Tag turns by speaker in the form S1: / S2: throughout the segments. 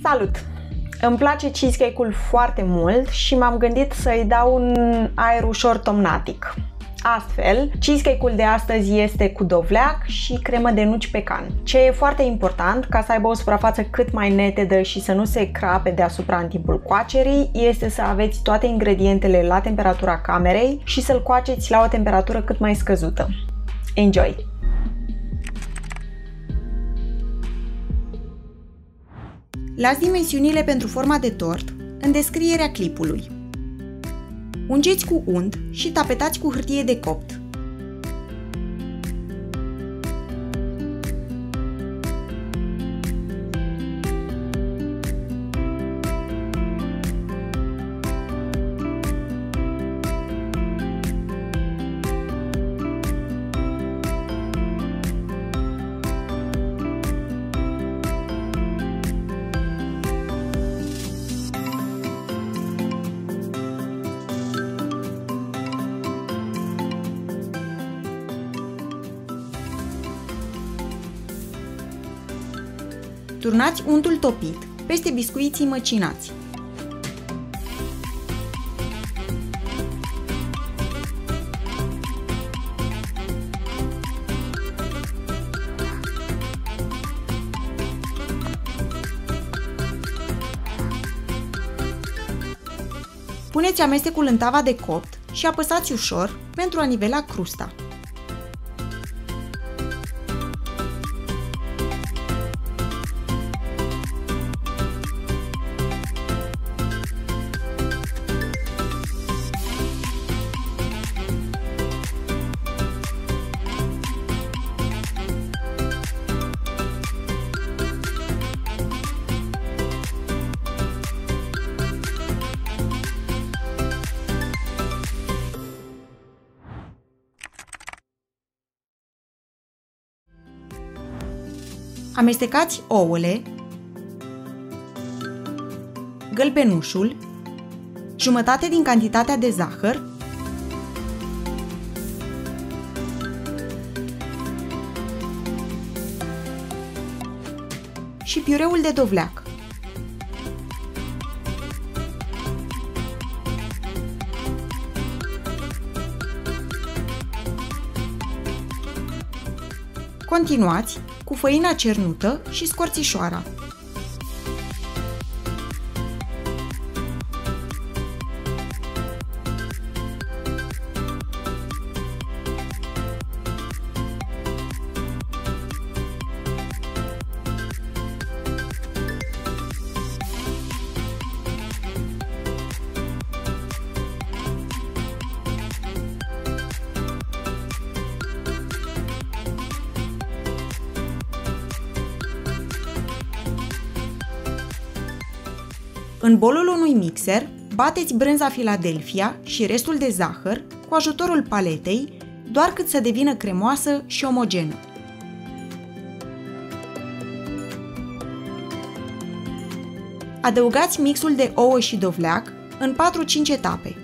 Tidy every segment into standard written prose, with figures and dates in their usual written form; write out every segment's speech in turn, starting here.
S1: Salut! Îmi place cheesecake-ul foarte mult și m-am gândit să-i dau un aer ușor tomnatic. Astfel, cheesecake-ul de astăzi este cu dovleac și cremă de nuci pecan. Ce e foarte important ca să aibă o suprafață cât mai netedă și să nu se crape deasupra în timpul coacerii este să aveți toate ingredientele la temperatura camerei și să-l coaceți la o temperatură cât mai scăzută. Enjoy! Las dimensiunile pentru forma de tort în descrierea clipului. Ungeți cu unt și tapetați cu hârtie de copt. Turnați untul topit peste biscuiții măcinați. Puneți amestecul în tava de copt și apăsați ușor pentru a nivela crusta. Amestecați ouăle, gălbenușul, jumătate din cantitatea de zahăr, și piureul de dovleac. Continuați cu făina cernută și scorțișoara. În bolul unui mixer, bateți brânza Philadelphia și restul de zahăr cu ajutorul paletei, doar cât să devină cremoasă și omogenă. Adăugați mixul de ouă și dovleac în 4-5 etape.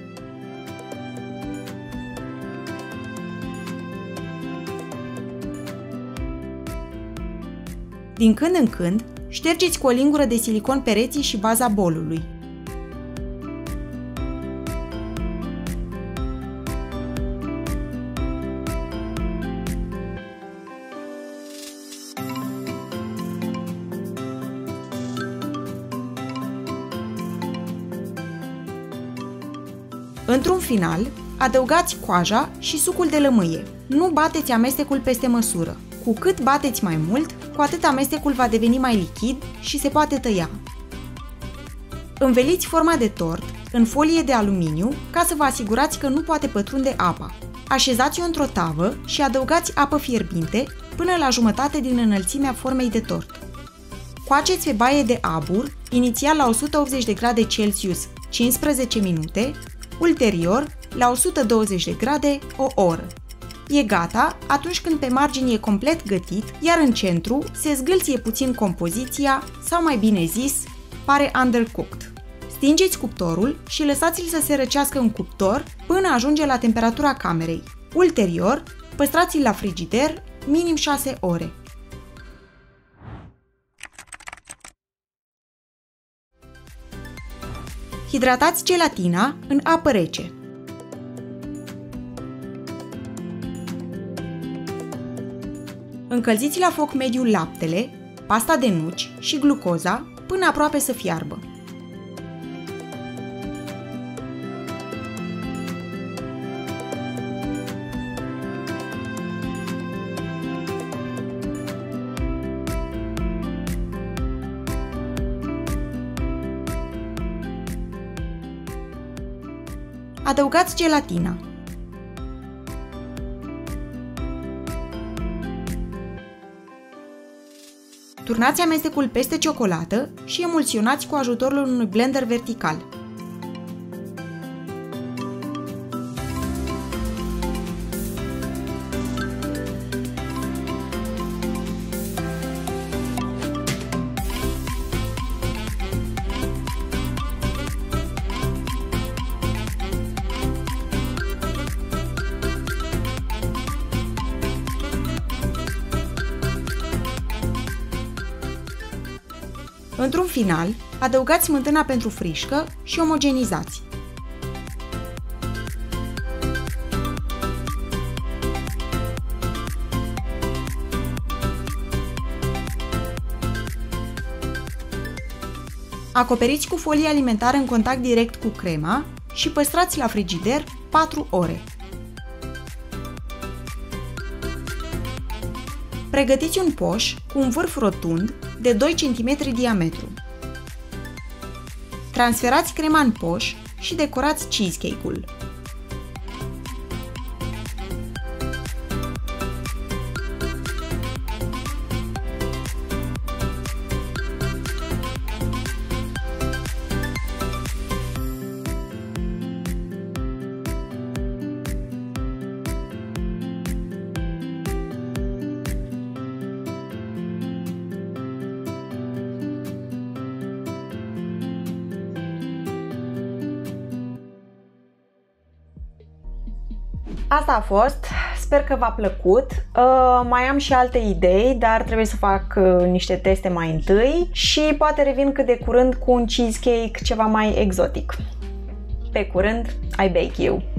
S1: Din când în când, ștergeți cu o lingură de silicon pereții și baza bolului. Într-un final, adăugați coaja și sucul de lămâie. Nu bateți amestecul peste măsură. Cu cât bateți mai mult, cu atât amestecul va deveni mai lichid și se poate tăia. Înveliți forma de tort în folie de aluminiu ca să vă asigurați că nu poate pătrunde apa. Așezați-o într-o tavă și adăugați apă fierbinte până la jumătate din înălțimea formei de tort. Coaceți pe baie de abur, inițial la 180 de grade Celsius 15 minute, ulterior la 120 de grade o oră. E gata atunci când pe margini e complet gătit, iar în centru se zgâlție puțin compoziția, sau mai bine zis, pare undercooked. Stingeți cuptorul și lăsați-l să se răcească în cuptor până ajunge la temperatura camerei. Ulterior, păstrați-l la frigider minim 6 ore. Hidratați gelatina în apă rece. Încălziți la foc mediu laptele, pasta de nuci și glucoza până aproape să fiarbă. Adăugați gelatina. Turnați amestecul peste ciocolată și emulsionați cu ajutorul unui blender vertical. Într-un final, adăugați smântâna pentru frișcă și omogenizați. Acoperiți cu folie alimentară în contact direct cu crema și păstrați la frigider 4 ore. Pregătiți un poș cu un vârf rotund de 2 cm diametru. Transferați crema în poș și decorați cheesecake-ul. Asta a fost, sper că v-a plăcut. Mai am și alte idei, dar trebuie să fac niște teste mai întâi și poate revin cât de curând cu un cheesecake ceva mai exotic. Pe curând, I bake you!